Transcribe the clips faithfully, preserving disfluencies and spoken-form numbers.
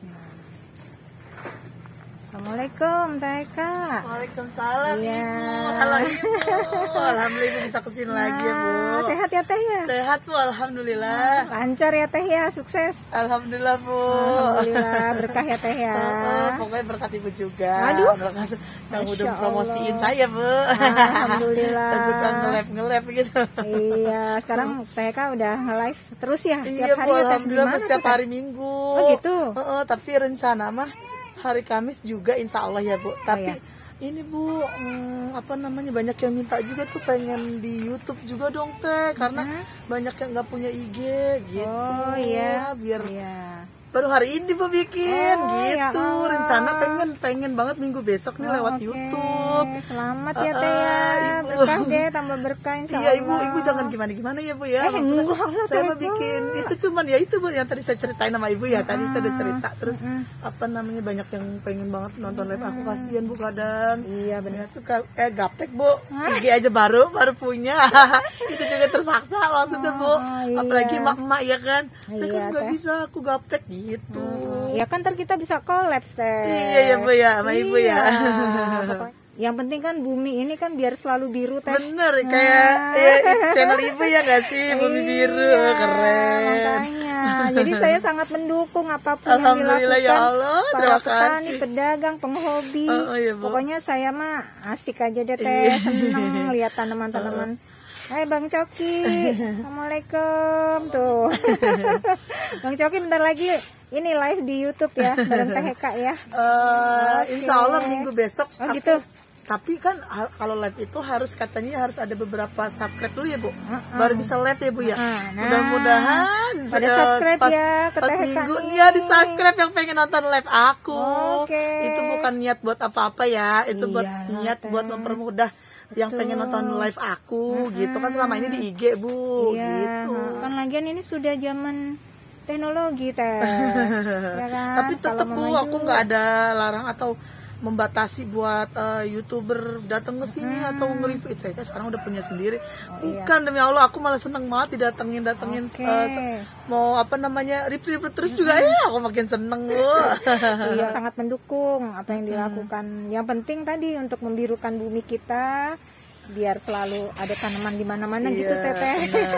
Bismillah. Assalamualaikum Teh Eka. Waalaikumsalam Iya. Ibu. Halo Ibu. Alhamdulillah Ibu bisa kesini Nah, lagi ya Bu. sehat ya Teh ya? Sehat Bu, alhamdulillah. Lancar ya Teh ya, sukses. Alhamdulillah Bu. Alhamdulillah, berkah ya Teh ya. Oh, pokoknya berkat Ibu juga. Aduh. Berkat yang Masya udah promosiin Allah. saya Bu. Alhamdulillah. Suka nge-lab nge-lab gitu. Iya, sekarang Teh Eka udah nge-live terus ya? Iya Tiap Bu, hari ya Teh? alhamdulillah Gimana Bu, setiap tuh, Teh? hari Minggu. Oh gitu? Heeh, tapi rencana mah hari Kamis juga insya Allah ya Bu. Tapi iya. ini Bu, hmm, apa namanya, banyak yang minta juga tuh pengen di YouTube juga dong Teh, karena Hah? banyak yang nggak punya I G gitu. Oh iya. Biar Iya. baru hari ini Bu bikin Oh, ya gitu. Allah. Rencana pengen pengen banget minggu besok nih Oh, lewat oke. YouTube. Selamat ya Uh, Teh ya. Ibu. Berkah deh, tambah berkah insya Iya Allah. Ibu, Ibu jangan gimana-gimana ya Bu ya. Eh, Maksudnya enggak lah, saya Teh mau Eka. bikin itu cuman ya itu Bu yang tadi saya ceritain sama Ibu ya. Tadi saya udah cerita. Terus Mm-mm. apa namanya, banyak yang pengen banget nonton live aku, kasihan Bu kadang. Iya benar. Ya, suka eh gaptek Bu, I G aja baru baru punya. Itu juga terpaksa maksudnya Bu. Oh, iya. Apalagi emak-emak ya kan. Tapi Iya, kan nggak Teh. bisa aku gaptek gitu. Ya kan ntar kita bisa collab Teh. Iya ya Bu ya, sama Ibu ya. Iya, pokoknya yang penting kan bumi ini kan biar selalu biru Teh. Bener, kayak ya, channel Ibu ya nggak sih, Bumi Biru. Iya, Keren. Makanya, jadi saya sangat mendukung apapun yang Alhamdulillah dilakukan ya Allah, para terima petani, kasih. pedagang, penghobi. Oh, oh, iya, Bu. Pokoknya saya mah asik aja deh Teh, Iya. seneng lihat tanaman-tanaman. Hai Bang Coki, Assalamualaikum tuh. Bang Coki bentar lagi ini live di YouTube ya, bareng Teh Eka ya. Eh, Oke. Insya Allah minggu besok. Oh aku- gitu. Tapi kan ha- kalau live itu harus, katanya harus ada beberapa subscribe dulu ya Bu, Uh-uh. baru bisa live ya Bu ya. Uh-uh. Nah, Mudah-mudahan pada eh, subscribe pas, ya ke pas Teh Eka minggu nih. ya di subscribe yang pengen nonton live aku. Oke. Itu bukan niat buat apa-apa ya, itu buat Iya, niat Teh. buat mempermudah yang pengen nonton live aku gitu kan, selama ini di I G Bu Iya, gitu. kan lagian ini sudah zaman teknologi Teh. Ya kan? Tapi tetap Kalau Bu, mau aku maju, nggak ada larang atau membatasi buat eh, youtuber datang ke sini atau nge-review itu. Saya sekarang udah punya sendiri. iya. Bukan, demi Allah aku malah seneng banget didatengin datengin Oke. eh, se- mau apa namanya, review review terus juga ya, aku makin seneng Bu. Iya, sangat mendukung apa yang dilakukan. Yang penting tadi untuk membirukan bumi kita biar selalu ada tanaman di mana-mana gitu Iya, Teteh.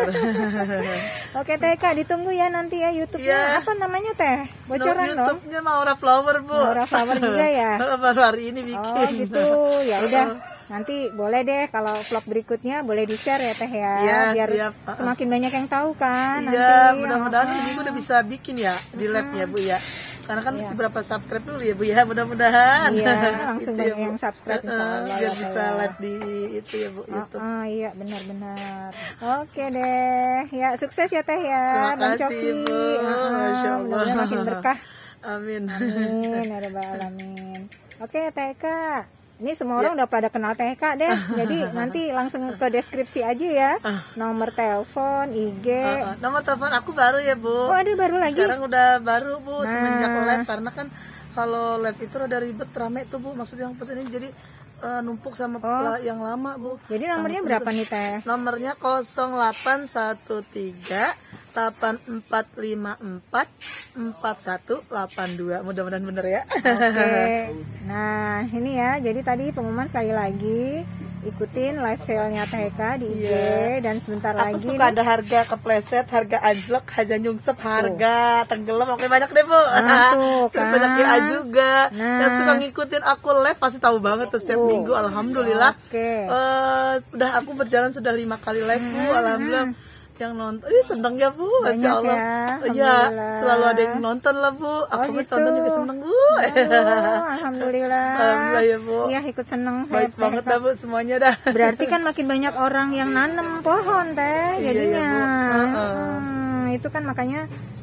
benar. Oke Teh Kak, ditunggu ya nanti ya YouTube-nya. Iya. Apa namanya Teh? Bocoran dong. YouTube-nya Maura Flower Bu. Maura Flower juga ya? Baru hari ini bikin. Oh gitu. Ya udah. Nanti boleh deh kalau vlog berikutnya boleh di-share ya Teh ya. Iya, biar siap. semakin banyak yang tahu kan Iya, nanti. mudah-mudahan Oh. ini minggu udah bisa bikin ya di lab ya Bu ya. Karena kan Iya. mesti berapa subscribe dulu ya Bu ya, mudah-mudahan. Iya, langsung Gitu ya, banyak Bu. yang subscribe insya Heeh, Allah biar ya, bisa Teh ya. live di itu ya Bu, Oh, YouTube. oh, iya benar-benar. Oke deh. Ya sukses ya Teh ya, Terima Bang kasih, Coki. Bu. Ah, Masya Allah. mudah-mudahan makin berkah. Amin. Amin, ya rabbal alamin. Oke Teh Eka. Ini semua orang udah pada kenal Teh Eka deh. Jadi nanti langsung ke deskripsi aja ya. Nomor telepon, I G. Heeh, nomor telepon aku baru ya Bu. Oh, ada baru lagi. Sekarang udah baru Bu, Nah. semenjak live, karena kan kalau live itu rada ribet, rame tuh Bu, maksudnya yang pesen ini jadi eh, numpuk sama Oh. yang lama Bu. Jadi nomornya Langsung berapa se- nih Teh? Nomornya nol delapan satu tiga delapan empat lima empat empat satu delapan dua. Mudah-mudahan bener ya. Oke. Nah, ini ya. Jadi tadi pengumuman sekali lagi. Ikutin live sale-nya Teh Eka di I G Iya. dan sebentar Aku lagi suka nih- ada harga kepleset, harga anjlok, harga nyungsep, harga tenggelam, oke banyak deh Bu. Nah, tuh Terus kan. banyak W A juga. Nah. Yang suka ngikutin aku live pasti tahu banget tuh setiap Tuh. minggu. Alhamdulillah. Oke. Eh, udah aku berjalan sudah lima kali live Bu. Alhamdulillah. Yang nonton, ini seneng ya Bu, Masya Banyak Allah. ya, Iya, Alhamdulillah. selalu ada yang nonton lah Bu. Aku Oh, gitu. nonton juga seneng Bu. Oh, alhamdulillah. Alhamdulillah ya Bu. Iya, ikut seneng Baik Teh banget Eka. dah Bu semuanya dah. Berarti kan makin banyak orang yang nanem pohon Teh Iya, jadinya. iya, Bu. Heeh. Hmm, itu kan makanya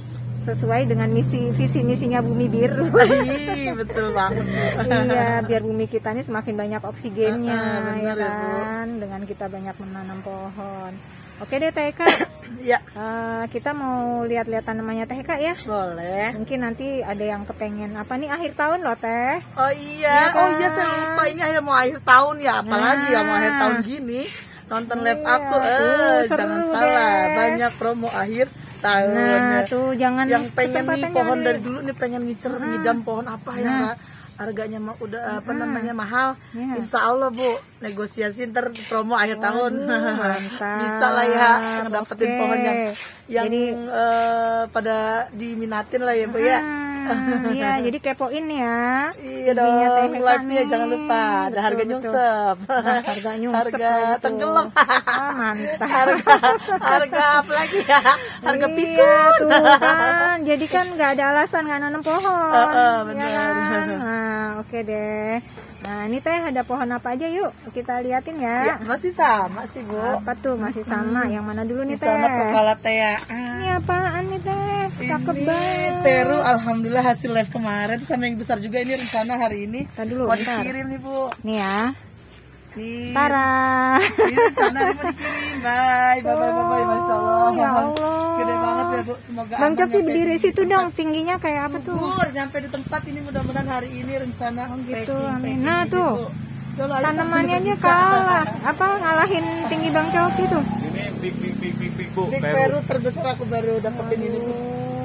sesuai dengan misi visi misinya Bumi Biru. Ih, betul banget Bu. Iya, biar bumi kita ini semakin banyak oksigennya, Ah, ah, ya benar ya, Bu. kan, dengan kita banyak menanam pohon. Oke deh Teh Eka, Ya, Eh, kita mau lihat-lihat tanamannya Teh Eka ya. boleh. Mungkin nanti ada yang kepengen apa nih akhir tahun loh Teh. Oh iya, Iya oh kan? iya saya lupa, ini akhir mau akhir tahun ya, apalagi ya mau akhir Nah. tahun gini nonton live Iya, aku, tuh, eh seru jangan salah, deh. banyak promo akhir tahun. Nah, ya. tuh jangan Yang pengen nih kesempatannya pohon ada. dari dulu nih pengen ngincer ngidam pohon apa yang Nah. harganya mah udah apa namanya mahal. Ya. Insya Allah Bu, negosiasi ntar promo akhir tahun. Mantap. Bisa lah ya dapetin Oke. pohon yang yang Jadi- eh, pada diminatin lah ya Bu ya. Ah, iya, jadi kepoin ya. Iya Giginya Teh dong, Eka live-nya nih. jangan lupa. Ada Betul, harga betul. nyungsep. Nah, harga nyungsep Harga lagi tuh. tenggelam. Ah, mantap. harga harga apa lagi ya? Harga Iya, pikun. tuh kan. Jadi kan nggak ada alasan nggak nanam pohon. Uh, uh, ya bener. kan? Nah, oke deh. Nah, ini Teh ada pohon apa aja yuk? Kita liatin Ya, ya. masih sama sih Bu. Apa tuh masih sama? Yang mana dulu nih Di Teh? sana Pokalatea. Ini apaan nih Teh? Cakep Ini banget. Teru, alhamdulillah hasil live kemarin tuh sama yang besar juga ini rencana hari ini. Tadi dulu, mau bentar. dikirim nih Bu. Nih ya. Nih. Tara. Ini rencana nih mau dikirim. Bye, bye, bye, bye, bye. Masya Allah. Oh, ya Allah. Gede banget ya Bu. Semoga Bang aman Coki nyampe berdiri di situ tempat. dong, tingginya kayak apa tuh? Subur, nyampe di tempat ini mudah-mudahan hari ini rencana Oh, gitu, packing, amin. packing Nah, ini, tuh. Bu. Kalau ayo, Tanamannya kita aja bisa. kalah. Apa ngalahin tinggi Bang Coki tuh? Ini big big big big big Bu, Big Peru. Peru terbesar aku baru dapetin ini Bu.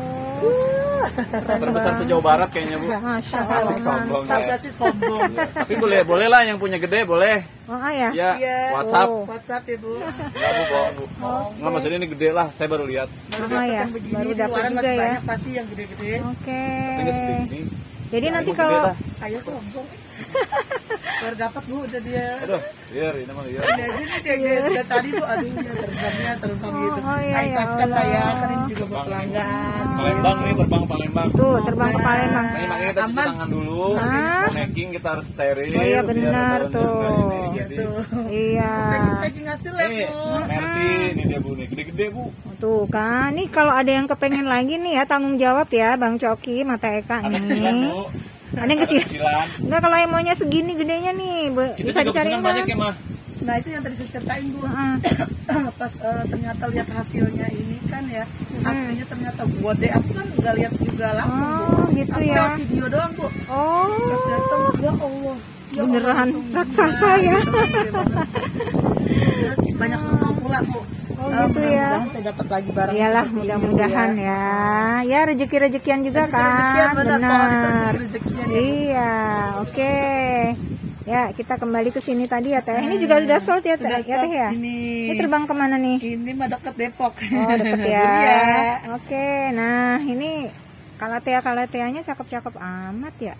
Terbesar sejauh barat kayaknya Bu. Masya Asik Allah. sombong Saya ya. sih sombong. Tapi boleh boleh lah yang punya gede boleh. Oh, ah, ya? Ya, Iya. WhatsApp. Oh. WhatsApp ya Bu. Enggak Bu, bohong Bu. Enggak maksudnya ini gede lah, saya baru lihat. Baru Oh, ya. dapetin begini, Baru di dapet luaran juga masih ya. banyak pasti yang gede-gede. Oke. Tapi nggak segede ini. Jadi nanti Ini kalau gede lah. Ayo sombong. Baru dapat Bu, udah dia. Aduh, liar ini mah liar. Ini aja nih dia dia- dia tadi Bu, aduh ya terbangnya terbang gitu. oh, iya, Nah, ya ikhlaskan lah ya, Allah. kan ini juga buat pelanggan. Palembang nih, terbang Palembang. tuh terbang ke Palembang. Nah, ini makanya kita cuci Aman. tangan dulu. Hah? Mau necking kita harus steril. Oh, iya, biar benar daunnya tuh. nggak ini. Jadi, Tuh. Iya. Packing hasil ya ini Bu. Mercy, ini dia Bu nih, gede-gede Bu. Tuh kan, nih kalau ada yang kepengen lagi nih ya tanggung jawab ya Bang Coki, Mata Eka Ada kecilan nih. Bu. Ada yang kecil. Kecilan. Enggak kalau yang maunya segini gedenya nih, be- Kita bisa juga dicari pesanan banyak ya mah. Nah itu yang tadi saya ceritain Bu. Heeh. Pas eh, ternyata lihat hasilnya ini kan ya, hasilnya ternyata gede. Aku kan nggak lihat juga langsung Bu. Oh, gitu Aku ya. lihat video doang Bu. Oh. Pas datang, ya Allah. Ya Beneran Allah, langsung raksasa gimana, ya. gitu, gede banget. Terus banyak penumpang pula Bu. Oh, Eh, gitu ya. mudah-mudahan saya dapat lagi barang. Iyalah, seperti ini, Bu, mudah-mudahan ya. Ya rezeki-rezekian juga Rezeki-rezekian, kan. benar, pohon itu Benar. rezeki-rezekian ya, Bu. Iya, oke. Ya, kita kembali ke sini tadi ya Teh. Ini juga sudah sold ya Teh, Sudah ya Teh ya? sold ini. Ini terbang kemana nih? Ini mah deket Depok. Oh, deket ya. Iya. Oke, nah ini kalatea-kalateanya cakep-cakep amat ya.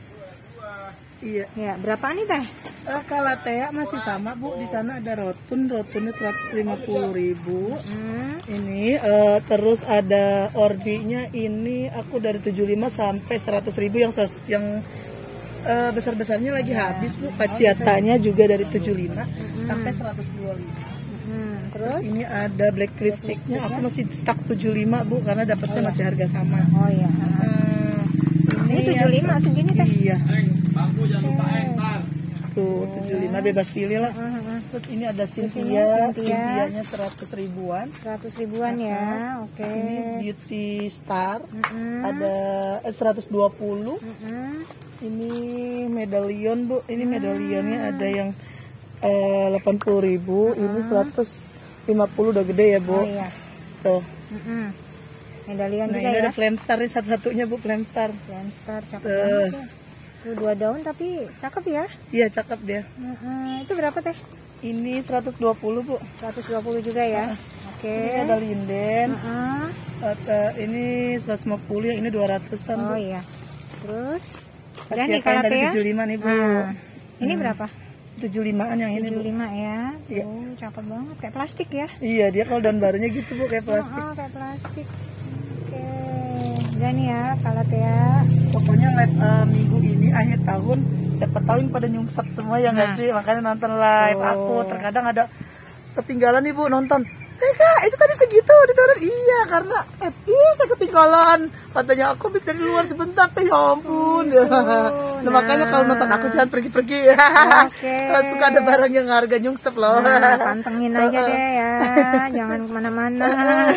Iya. Ya, berapaan nih Teh? Eh, Kalatea masih sama Bu, di sana ada rotun, rotunnya seratus lima puluh ribu. Hmm. Ini eh, terus ada orbinya ini aku dari tujuh puluh lima sampai seratus ribu yang ses- yang eh, besar-besarnya lagi habis Bu. Paciatanya juga dari tujuh puluh lima sampai seratus dua puluh lima. Hmm, Terus terus? ini ada black lipsticknya aku masih stuck tujuh puluh lima Bu karena dapatnya masih harga sama. Oh iya. Hmm, Ini tujuh puluh lima yang- segini Teh. Iya. Bangku jangan lupa entar. Tuh tujuh puluh lima bebas pilih lah. Heeh, heeh. Terus ini ada sini Cynthia, Cynthia. Cynthia-nya seratus ribuan. seratus ribuan ya. Oke. Ini Beauty Star, Mm-mm. ada eh, seratus dua puluh. Mm-mm. Ini medallion Bu, ini medallionnya ada yang eh, delapan puluh ribu, ini seratus lima puluh udah gede ya Bu. Oh iya. Tuh. Mm-mm. Medalion Nah juga ini ya. ada flame star ini satu-satunya Bu, flame star. Landstar cakep Tuh. banget ya. Tuh dua daun tapi cakep ya. Iya cakep dia. Mm-mm. Itu berapa Teh? Ini seratus dua puluh Bu. seratus dua puluh juga ya. Oke. Terus ini ada linden. Heeh. Eh, ini seratus lima puluh, yang ini dua ratusan Bu. Oh iya. Terus udah nih Paciatan dari kalatea. tujuh puluh lima nih Bu. Nah, ini berapa? tujuh puluh limaan yang ini tujuh Bu. puluh lima ya. Iya. Oh, cakep banget kayak plastik ya. Iya dia kalau daun barunya gitu Bu, kayak plastik. Oh, oh, kayak plastik. Oke. Udah nih ya kalatea. Pokoknya live eh, minggu ini akhir tahun, siapa tahu yang pada nyungsep semua ya nggak Nah. sih, makanya nonton live. Oh. Aku terkadang ada ketinggalan nih Bu nonton. Tega, itu tadi segitu diturun. Iya karena eh iya saya ketinggalan. Katanya aku habis dari luar sebentar teh, ya ampun. Nah, nah. makanya kalau nonton aku jangan pergi-pergi. Oke. Suka ada barang yang harga nyungsep loh. Nah, pantengin aja deh ya, jangan kemana-mana.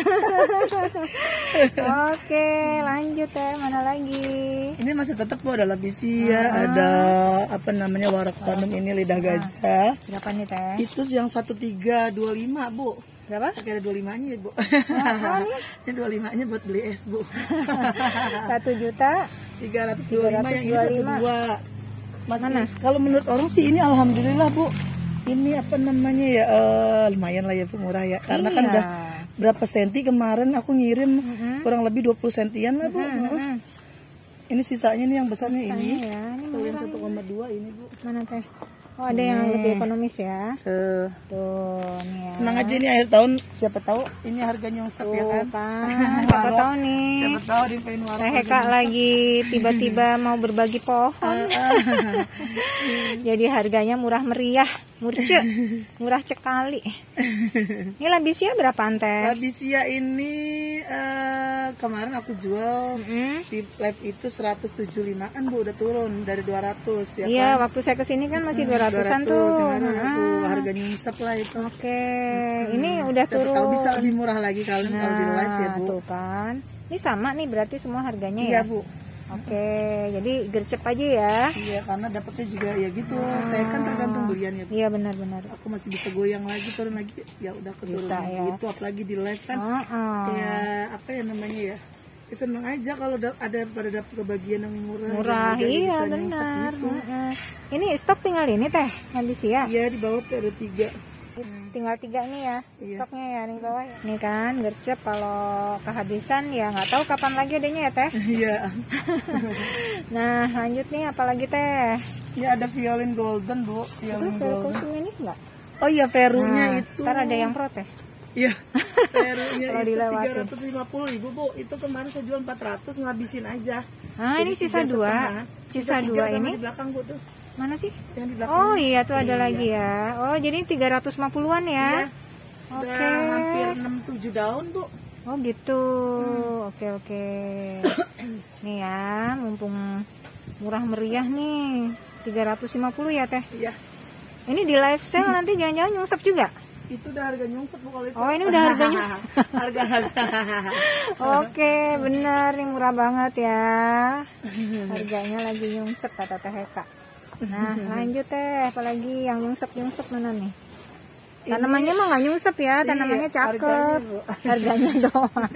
Oke, lanjut ya, mana lagi? Ini masih tetap Bu, ada labisia, ada apa namanya warak Bandung ini lidah gajah. Berapa nih Teh? Itu yang satu tiga dua lima Bu. Berapa? Pakai ada dua puluh lima nya ya, Bu. Oh, nih. Ini dua puluh lima nya buat beli es, Bu. Satu juta tiga ratus dua puluh lima yang ini satu dua. Masih, Mana? kalau menurut orang sih ini alhamdulillah, Bu. Ini apa namanya ya, uh, lumayan lah ya, Bu, murah ya. Karena Iya. kan udah berapa senti kemarin aku ngirim, Mm-hmm. kurang lebih dua puluh sentian lah, Bu. Mm-hmm. Ini sisanya nih yang besarnya Sisanya ini. ya, ini Kalau yang murah satu koma dua ini, Bu. mana teh? Oh, ada yang lebih ekonomis ya. Eh, Tuh, nih ya. tenang aja ini akhir tahun, siapa tahu ini harganya nyungsep ya Tuh kan. kan, siapa tahu nih. Siapa tahu di Pain Warung. Teh Heka lagi tiba-tiba mau berbagi pohon. Jadi harganya murah meriah, murce, murah cekali. Ini labisia berapaan teh? Labisia ini eh, kemarin aku jual Mm-mm. di live itu seratus tujuh puluh lima-an, Bu, udah turun dari dua ratus ya Iya, kan. waktu saya kesini kan masih dua ratusan tuh. Kemarin aku Ah. harga nyungsep lah itu. Oke, ini udah Siapa turun. tahu bisa lebih murah lagi kalau kalau di live ya, Nah, Bu. tuh kan. Ini sama nih berarti semua harganya Iya, ya? Bu. Oke, jadi gercep aja ya. Iya, karena dapatnya juga ya gitu. Saya kan tergantung belian ya, Bu. Iya benar-benar. Aku masih bisa goyang lagi, turun lagi, ya udah keturun Bisa, lagi. ya. Itu apalagi di live kan. Oh, oh. Ya apa ya namanya ya, ya seneng aja kalau da- ada pada dapat kebagian yang murah, Murah, dan harganya iya bisa nyungsep benar. gitu. Heeh. Ini stok tinggal ini teh, habis ya. Iya, di bawah tuh ada tiga. Tinggal tiga nih ya, Iya. stoknya ya nih bawah. Nih kan gercep, kalau kehabisan ya nggak tahu kapan lagi adanya ya teh. Iya. Nah lanjut nih, apalagi teh? Ini ada violin golden, Bu. Itu Violin Veru golden. kostum ini enggak? Oh iya, Verunya Nah, itu. ntar ada yang protes. Iya. Verunya Kalau itu dilewatin. tiga ratus lima puluh ribu, Bu. Itu kemarin saya jual empat ratus, ngabisin aja. Ah ini Jadi sisa tiga dua, setengah. sisa tiga dua sama ini di belakang, Bu, tuh. mana sih? Yang di belakang. Oh iya tuh ada Iya. lagi ya. Oh jadi tiga ratus lima puluhan Iya. ya? Udah Oke. hampir enam tujuh daun, Bu. Oh gitu. Hmm. Oke oke. Nih ya, mumpung murah meriah nih, tiga ratus lima puluh ya teh. Iya. Ini di live sale nanti jangan-jangan nyungsep juga? Itu udah harga nyungsep, Bu, kalau itu. Oh ini udah harganya. Harga harga. Oke bener nih, murah banget ya. Harganya lagi nyungsep kata Teh Heka. Nah lanjut teh, apalagi yang nyungsep-nyungsep mana nih? Tanamannya mah nggak nyungsep ya, tanamannya Iya, harganya, cakep. Bu. Harganya doang.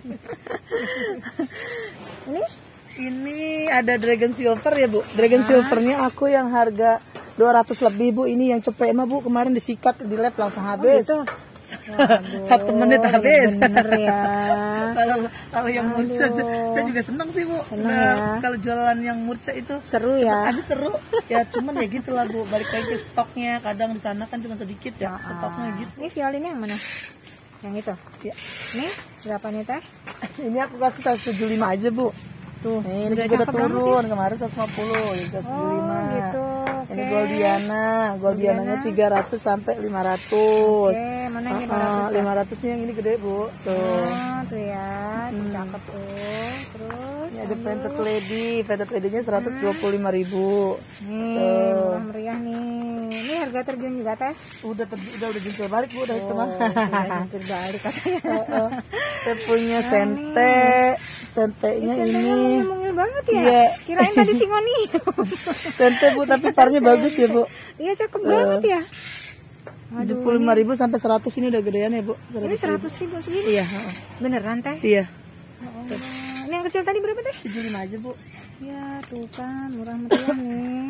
Ini Ini ada Dragon Silver ya, Bu. Dragon Silvernya aku yang harga dua ratus lebih, Bu. Ini yang cepet mah, Bu. Kemarin disikat di live langsung habis. gitu. Satu menit habis. Bener ya. Kalau kalau yang murca, saya juga senang sih, Bu. Senang Nah, ya. Kalau jualan yang murca itu Seru cepet ya. habis, seru. Ya cuman ya gitulah, Bu. Balik lagi ke stoknya. Kadang di sana kan cuma sedikit ya stoknya gitu. Ini violinnya yang mana? Yang itu. Ya. Nih berapa nih teh? Ini aku kasih seratus tujuh puluh lima aja, Bu. Tuh, Nih, ini udah juga udah cakep banget turun. Kemarin seratus lima puluh, ini seratus tujuh puluh lima. Oh gitu. Ini Oke. Goldiana, Goldiananya tiga ratus sampai lima ratus. Oke, mana yang Uh, lima ratus? lima ratusnya yang ini gede, Bu. Tuh. Oh, tuh ya, tuh cakep tuh. Terus Ini ada Painted Lady, Painted Lady-nya seratus dua puluh lima ribu. nih, Tuh. murah meriah nih. Ini harga terjun juga teh? Udah ter- udah udah jungkir balik, Bu, dari Oh, teman. udah hampir balik katanya. Heeh. Saya punya sente, sentenya Sentenya ini. mungil-mungil banget ya. Iya. Kirain tadi singoni. Sente, Bu, tapi parnya bagus ya, Bu. Iya cakep banget ya. tujuh puluh lima ribu sampai seratus ini udah gedean ya, Bu. Ini seratus ribu segini. Iya, heeh. Beneran teh? Iya. Oh, ini yang kecil tadi berapa teh? tujuh puluh lima aja, Bu. Ya tuh kan murah meriah nih.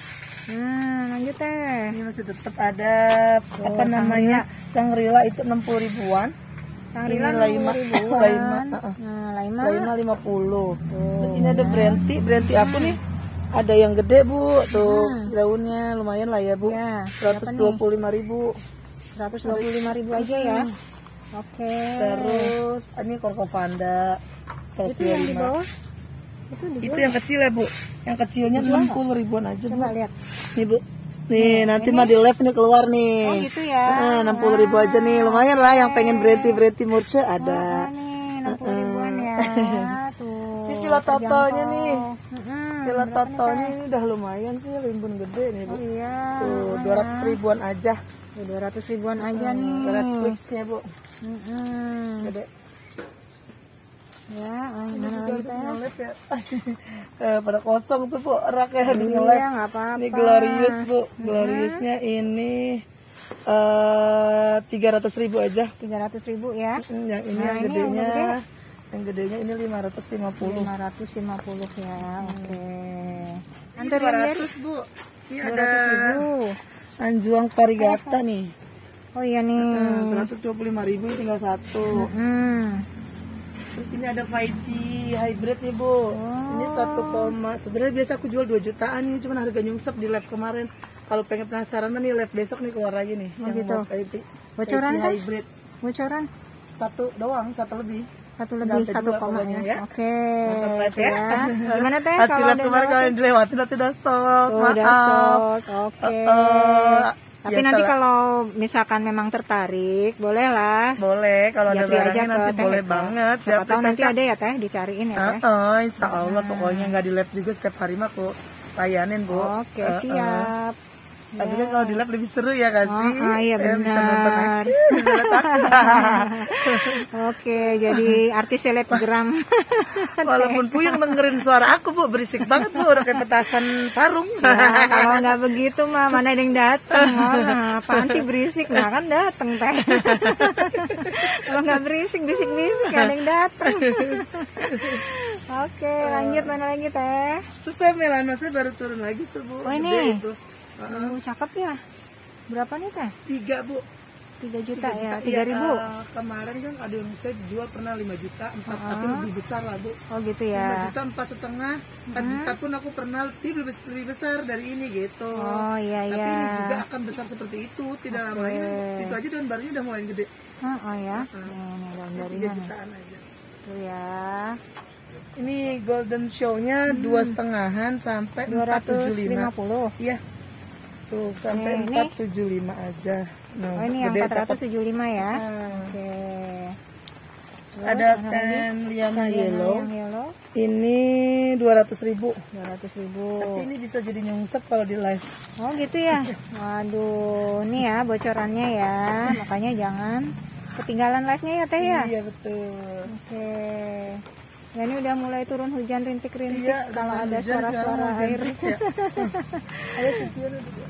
Nah lanjut teh. Ini masih tetap ada apa namanya? Shangri-La itu enam puluh ribuan. Shangri-La Ini enam Laima. puluh ribuan. Laima, uh-uh. Nah Laima. Laima lima puluh. Terus ini ada Brenti, Brenti aku nih. Ada yang gede, Bu. Tuh, daunnya lumayan lah ya, Bu. Ya, seratus dua puluh lima ribu. seratus dua puluh lima ribu aja ya. Oke. Terus ini Corcovanda seratus Itu dua yang puluh di lima. bawah. Itu di Itu yang kecil ya, Bu. Yang kecilnya enam puluh ribuan aja, Bu. Coba lihat. Nih, Bu. Nih, nanti mah di live nih keluar nih. Oh gitu ya. Heeh, enam puluh ribu aja nih. Lumayan lah yang pengen Brenti-Brenti murce Nah, ada. nih enam puluh ribuan ya. Tuh. Ini Villa Totonya nih. Mm-mm. Villa Totonya ini udah lumayan sih, rimbun gede nih, Bu. Oh iya. Tuh, dua ratus ribuan aja. dua ratus ribuan aja nih. Red Twix-nya, Bu. Mm-mm. Gede. Ya, oh, Ini mana juga lagi habis teh? nge-live ya. Eh, pada kosong tuh, Bu. Raknya habis Iya, nge-live. nggak apa-apa. Ini Glorious, Bu. Gloriousnya ini eh tiga ratus ribu aja. tiga ratus ribu ya. Hmm, yang ini Nah, yang ini yang gedenya, gede? yang gedenya ini lima ratus lima puluh. lima ratus lima puluh ya. Oke. Ini Antar dua yang ratus bu. Ini dua ada ratus ribu. anjuang varigata nih. Oh iya nih. Hmm, seratus dua puluh lima ribu tinggal satu. Hmm. Terus ini ada lima G hybrid nih bu. Ini satu koma. Sebenarnya biasa aku jual dua jutaan, ini cuma harga nyungsep di live kemarin. Kalau pengen penasaran nih live besok nih keluar lagi nih. Oh, yang gitu. mau five G Bocoran kan? hybrid. Bocoran Satu doang, satu lebih. satu Nggak lebih sampai satu dua koma pokoknya, ya. ya. Oke. Nonton live itu ya. Gimana teh Hasil kalau live ada kemarin kalau yang dilewatin nanti udah sold. Oh, udah Maaf. sold. Oke. Eh, Tapi biasa nanti lah. kalau misalkan memang tertarik, boleh lah. Boleh, kalau ada Japri aja barangnya ke nanti Teh boleh Eka. banget. Siapa Japri tahu nanti Teh Eka. ada ya teh, dicariin ya teh. Heeh, insya Allah pokoknya nggak di live juga setiap hari mah aku layanin bu. Oke, Heeh. siap. Tapi kan kalau di live lebih seru ya gak sih? Oh, oh, iya Eh, bisa nonton benar. aku, bisa lihat aku. Oke, jadi artis selebgram. Walaupun puyeng dengerin suara aku bu, berisik banget bu, udah kayak petasan parung. Ya, kalau nggak begitu mah mana ada yang datang. Nah, apaan sih berisik? Nah kan datang teh. Kalau nggak berisik, bisik-bisik nggak ada yang datang. Oke, lanjut mana lagi teh? Susah melanosnya baru turun lagi tuh bu. Oh, Gede ini? itu. Heeh. Oh, cakep ya. Berapa nih teh? Tiga bu. tiga juta ya, Iya, tiga ribu. eh, kemarin kan ada yang saya jual pernah lima juta, empat tapi lebih besar lah bu. Oh gitu lima ya. juta, empat setengah, empat juta pun aku pernah lebih lebih besar dari ini gitu. Oh iya Tapi iya. ini juga akan besar seperti itu, tidak lama lagi kan itu aja daun barunya udah mulai gede. Oh, oh ya. Heeh. Nih, daun Tiga barunya nih. jutaan aja. Tuh ya. Ini golden show-nya dua setengahan sampai dua empat ratus tujuh lima lima. puluh. Iya. Tuh sampai Nih, ini? empat tujuh lima aja. Oh Nah, ini yang gede, empat ratus tujuh puluh lima ya. cakep. Oke. Terus ada stand Liana yellow. Yang yellow Ini dua ratus ribu. dua ratus ribu. Tapi ini bisa jadi nyungsep kalau di live. Oh gitu ya. Waduh, ini ya bocorannya ya. Makanya jangan ketinggalan live-nya ya Teh ya. Iya betul. Oke. Ya ini udah mulai turun hujan rintik-rintik. Iya, Kalau udah ada hujan sekarang suara-suara hujan air. terus ya. Ada cucian juga.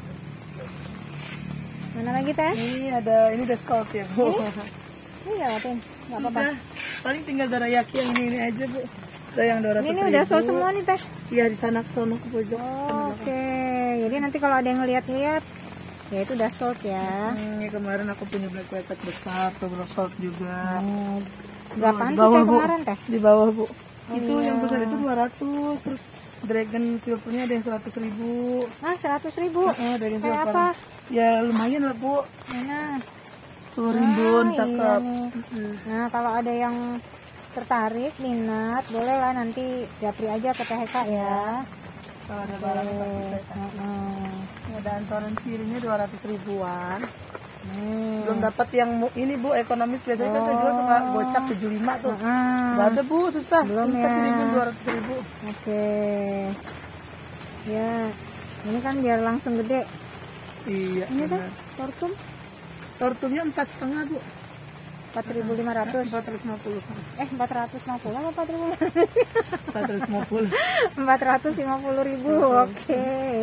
Mana lagi Teh? Ini ada ini udah sold ya bu. Ini lewatin. Gak apa-apa. Sudah. Paling tinggal darayaki yang ini ini aja bu. Saya yang dua ratus Ini ribu. udah sold semua nih Teh. Iya di sana ke sono ke pojok. Oh, Oke. Jadi nanti kalau ada yang ngeliat-liat, ya itu udah sold ya. Hmm, ya kemarin aku punya black velvet besar, tuh belum sold juga. Hmm. Berapaan di tuh bawah, Teh Bu. kemarin Teh? Di bawah bu. Oh, Itu iya. yang besar itu dua ratus, terus dragon silvernya ada yang seratus ribu. Ah, seratus ribu. Oh, dragon Kayak silver. apa? Ya lumayan lah bu. Mana? Tuh rimbun, Ah, cakep. iya nih. Nah, kalau ada yang tertarik, minat, boleh lah nanti japri aja ke Teh Eka ya. Kalau ada barang pasti Oke. saya kasih. Heeh. Ini ada antoran sirinya dua ratus ribuan. Hmm. Belum dapat yang mu- ini bu ekonomis, biasanya kan saya jual suka gocap tujuh puluh lima tuh. Heeh. Gak ada bu, susah. Belum Ini ya. kirimin dua ratus ribu. Oke. Ya. Ini kan biar langsung gede. Iya. Ini Teh, benar. tortum Tortumnya empat setengah bu. empat ribu lima ratus. Empat ratus lima puluh. Eh, empat ratus lima puluh apa empat ribu? Empat ratus lima puluh. empat ratus lima puluh ribu. Oke.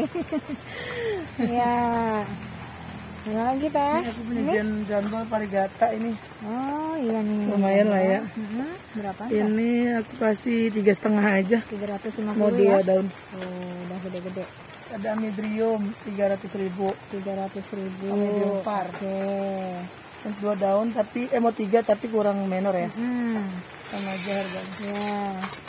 Ya. Mana lagi Teh? Ini aku punya jan jambal varigata ini. Oh iya nih. Lumayan lah ya. Mhm. Berapa? Ini aku kasih tiga setengah aja. tiga ratus lima Mau puluh ya. dua daun. Oh, udah gede-gede. Ada midrium tiga ratus ribu. tiga ratus ribu. Medium par. Oke. Yang dua daun tapi eh mau tiga tapi kurang menor ya. Hmm. Sama aja harganya. Ya.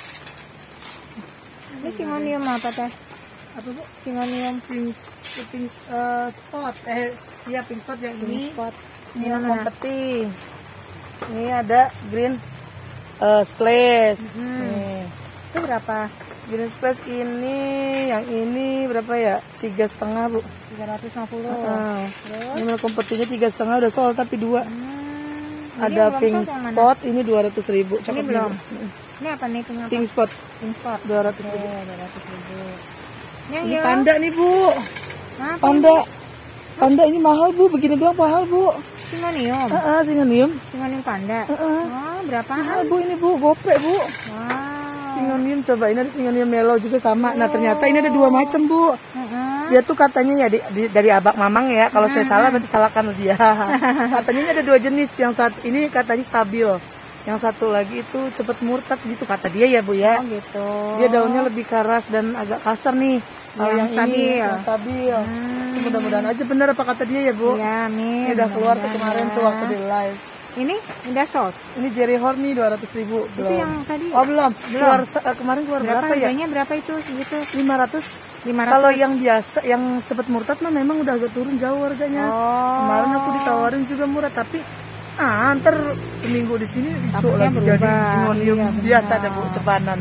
Ini singonium apa Teh? Apa bu? Singonium Pink, pink eh, spot. Eh iya pink spot yang ini. spot. Ini Yang yang mana? kompeti. Ini ada green eh, splash. Hmm. Nih. Itu berapa? Green splash ini, yang ini berapa ya? Tiga setengah bu. tiga ratus lima puluh. Heeh. Terus? Ini mau kompetinya tiga setengah udah sold tapi dua. Hmm. Ini Ada yang belum pink sold yang mana? spot ini dua ratus ribu. Ini belum. Ini apa nih pink apa? Pink spot Pink spot. dua ratus Oke, ribu. dua ratus ribu. Yang Ini yellow? panda nih bu. Hah, Panda. Panda ini mahal bu. Begini doang mahal bu. Singonium. Heeh, singonium. Singonium panda. Heeh. Oh, berapaan? Mahal bu ini bu. Gope bu. Wow. Singonium coba ini ada singonium yellow juga sama. Nah ternyata ini ada dua macam bu. Heeh. Dia tuh katanya ya di, di, dari abang mamang ya. Kalau saya salah berarti salahkan dia. Katanya ini ada dua jenis. Yang satu ini katanya stabil. Yang satu lagi itu cepet murtad gitu kata dia ya Bu ya. Oh gitu. Dia daunnya lebih keras dan agak kasar nih. Kalau Yang yang, stabil. ini yang stabil. Hmm. Mudah-mudahan aja benar apa kata dia ya Bu. Iya, amin. Ini udah keluar tuh Mudah-mudahan kemarin ya. tuh waktu di live. Ini udah sold. Ini Jerry Horny dua ratus ribu belum. Itu yang tadi. Oh belum. Belum. Keluar eh, kemarin keluar Berapa, berapa, ya? harganya berapa itu segitu? lima ratus. lima ratus. Kalau yang biasa, yang cepet murtad mah memang udah agak turun jauh harganya. Oh. Kemarin aku ditawarin juga murah tapi ah ntar seminggu di sini dijual Takutnya lagi berubah. jadi zingonium Iya, biasa benar. ada Bu cepanan.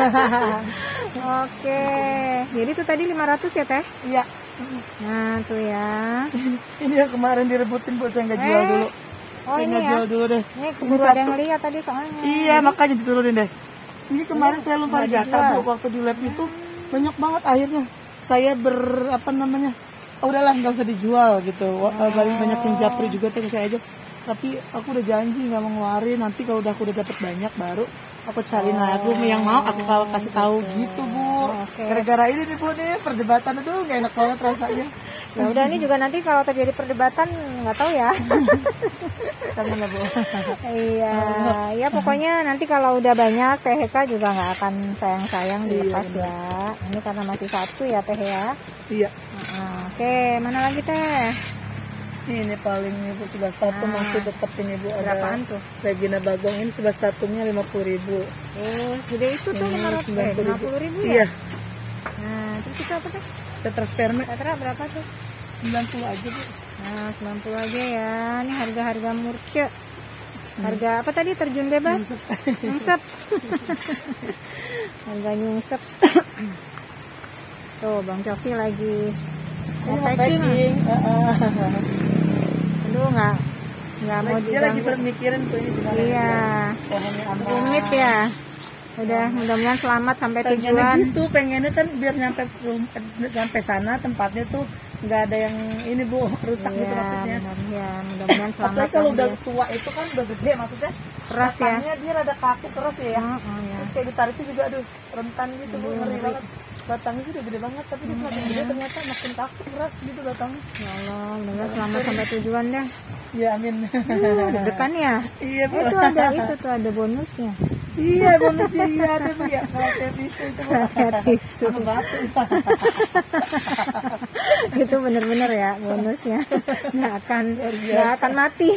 Oke. Jadi itu tadi lima ratus ya, Teh? Iya. Nah, tuh ya. Ini yang kemarin direbutin Bu saya nggak jual Eh. dulu. Oh, saya ini nggak ya. jual dulu deh. Ini keburu Ini ada yang satu. ngeliat tadi soalnya. Iya makanya diturunin deh. Ini kemarin saya lupa nggak data dijual. Bu waktu di lab itu banyak banget akhirnya saya ber apa namanya oh, udahlah nggak usah dijual gitu. Wah, paling banyak yang japri juga tuh ke saya aja. Tapi aku udah janji nggak mau ngeluarin. Nanti kalau udah aku udah dapat banyak baru aku cari lagu yang mau aku kalau kasih tahu gitu Bu. Oke. Gara-gara ini nih Bu nih perdebatan aduh nggak enak banget rasanya. Ya udah, ini juga nanti kalau terjadi perdebatan nggak tahu ya. Kamu nggak Bu? Iya, ya pokoknya nanti kalau udah banyak T H K juga nggak akan sayang-sayang dilepas Iya, ya. Ini karena masih satu ya Teh ya. Iya. Nah, oke, mana lagi Teh? Ini paling nih Bu sebelas tatum Nah. masih tetap ini Bu. Ada Berapaan tuh? Regina Bagong ini sebelas tatumnya lima puluh ribu. Oh, gede itu tuh Ini lima ratus sembilan puluh ribu. ribu ya? Iya. Nah, terus itu apa Teh? Tetrasperma Tetra berapa tuh? sembilan puluh aja Bu. Nah, sembilan puluh aja ya. Ini harga-harga murce. Harga apa tadi? Terjun bebas? Nyungsep. Harga nyungsep. Tuh, Bang Coki lagi Ini mau mau packing. packing. Heeh. Aduh, nggak nggak mau Dia lagi diganggu. bermikirin tuh ini gimana. Iya, Pohonnya aman. rumit ya. Udah, mudah-mudahan selamat sampai Pengennya tujuan. gitu, pengennya kan biar nyampe rum- sampai sana tempatnya tuh nggak ada yang ini Bu rusak gitu Iya, maksudnya. benar ya. Mudah-mudahan selamat. Apalagi kalau udah sampai- tua itu kan udah gede maksudnya. Keras ya. batangnya dia rada kaku keras ya. Oh, oh, ya. Terus kayak ditarik tuh juga aduh rentan gitu Bu, ngeri banget. Batangnya sih udah gede banget tapi dia semakin gede ternyata makin kaku keras gitu batangnya. Ya Allah, mudah-mudahan selamat sampai tujuan dah. Ya amin. Uh, deg-degan ya. Iya Bu. Itu ada itu tuh ada bonusnya. Iya bonusnya iya ada Bu ya. Kalau kayak tisu itu Bu. Kayak tisu. Sama batu. Itu bener-bener ya bonusnya. Nggak akan nggak akan mati.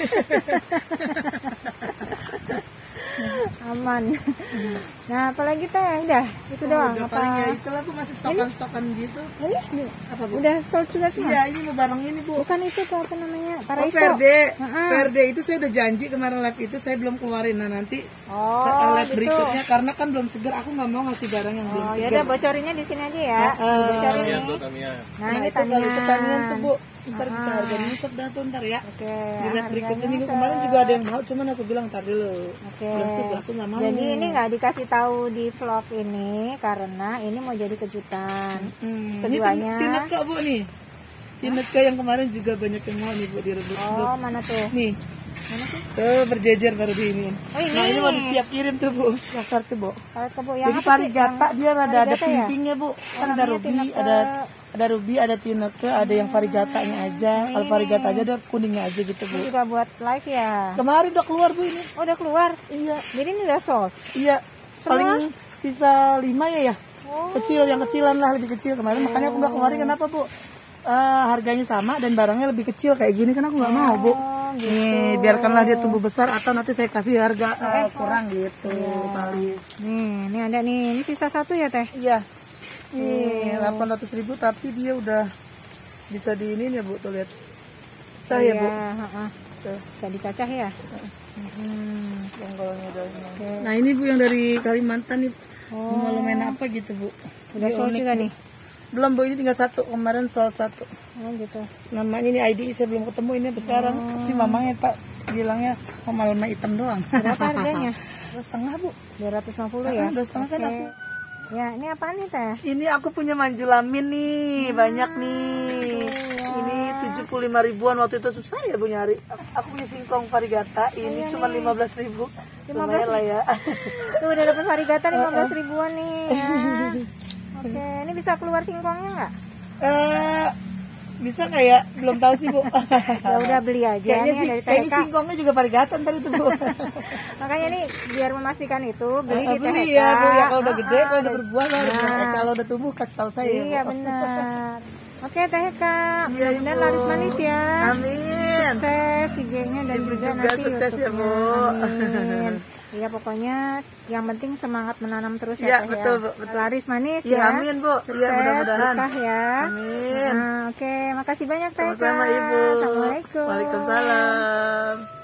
Aman. Nah, apalagi teh udah itu doang Udah apa? paling ya itulah Bu masih stokan-stokan gitu. Ini Apa Bu? udah sold juga semua. Iya ini mau barang ini Bu. Bukan itu tuh apa namanya? Oh Paraiso. Verde, Heeh. Verde itu saya udah janji kemarin live itu saya belum keluarin. Nah nanti Oh, ke live gitu. berikutnya karena kan belum segar. Aku nggak mau ngasih barang yang belum Oh, ya segar. udah bocorinnya di sini aja ya. Heeh. Bocorin Iya nih. tuh Tamiya. Nah, Nah, ini itu kalau itu Tamiya. tanian tuh Bu, ntar bisa Ah. harga nyusap dah tuh ntar ya. Oke. Di live berikutnya harganya minggu se- kemarin juga ada yang mau, cuman aku bilang ntar dulu. Oke. Belum segar, aku nggak mau. Jadi ini nggak dikasih tahu di vlog ini karena ini mau jadi kejutan. Hmm, Keduanya. Ini Tineke Bu nih. Tineke yang kemarin juga banyak yang mau nih Bu direbut. Oh, mana tuh? Nih, Mana sih? tuh berjejer baru di ini. Oh, ini. Nah ini mau disiap kirim tuh Bu. Daftar tuh Bu. Kalau kebo yang Jadi apa sih? varigata Yang dia rada ada varigata ya? pimpingnya Bu. Kan ada Namanya ruby, Tineke. ada ada ruby, ada tineke, ada yang varigatanya aja. Kalau varigata aja ada kuningnya aja gitu Bu. Ini juga buat live ya. Kemarin udah keluar Bu ini. Oh, udah keluar. Iya, Jadi ini udah sold. iya. Paling bisa lima ya ya. Oh. Kecil, yang kecilan lah lebih kecil kemarin. Makanya aku nggak keluarin kenapa Bu? Eh, harganya sama dan barangnya lebih kecil kayak gini kan aku nggak mau Bu. Oh, gitu. Nih biarkanlah dia tumbuh besar atau nanti saya kasih harga eh, kurang gitu Iya. kali. Nih, ini ada nih. Ini sisa satu ya, Teh? Iya. Nih, delapan ratus ribu tapi dia udah bisa di ini ya Bu, tuh lihat. Cah ya Bu. Iya, heeh. Tuh, Bisa dicacah ya? Hmm. bonggolnya udah ini. Oke. Nah, ini Bu yang dari Kalimantan nih. Oh. Bunga lumena apa gitu Bu. Udah Dia sold unik, juga Bu. nih. Belum Bu, ini tinggal satu. Kemarin sold satu. Oh, gitu. Namanya ini I D saya belum ketemu ini sampai sekarang. Si mamangnya tak bilangnya mau warna hitam doang. Berapa harganya? Dua setengah Bu. dua ratus lima puluh ya? Ah, dua setengah kan Oke. aku. Ya, ini apaan nih, Teh? Ini aku punya manjulamin nih, banyak nih. ya. Ini tujuh puluh lima ribuan waktu itu susah ya Bu nyari. Aku punya singkong varigata, ini Iya cuma nih. lima belas ribu. lima belas Lumayan lah ya. Tuh udah dapat varigata lima belas ribuan nih ya. Oke, ini bisa keluar singkongnya nggak? Eh, bisa kayak belum tahu sih Bu. Ya udah beli aja Kayaknya nih sih, dari kayaknya T H K. singkongnya juga varigatan tadi tuh Bu. Makanya nih biar memastikan itu beli Eh, di beli T H K. ya Bu ya, kalau udah gede, Ah, kalau udah berbuah, kalau udah- nah. eh, kalau udah tumbuh kasih tahu saya. Iya Bu. benar. Oke T H K, Iya, mudah-mudahan Ibu. laris manis ya. Amin. Sukses I G-nya dan Ibu juga, juga nanti sukses ya, Bu. YouTube-nya. Amin. Iya pokoknya yang penting semangat menanam terus ya, Iya, Teh, betul, ya. Bu, betul. Laris manis Iya, ya. amin, Bu. Iya, Sukses, mudah-mudahan. berkah ya. Amin. Nah, oke, makasih banyak Teh. Sama-sama Ibu. Assalamualaikum. Waalaikumsalam.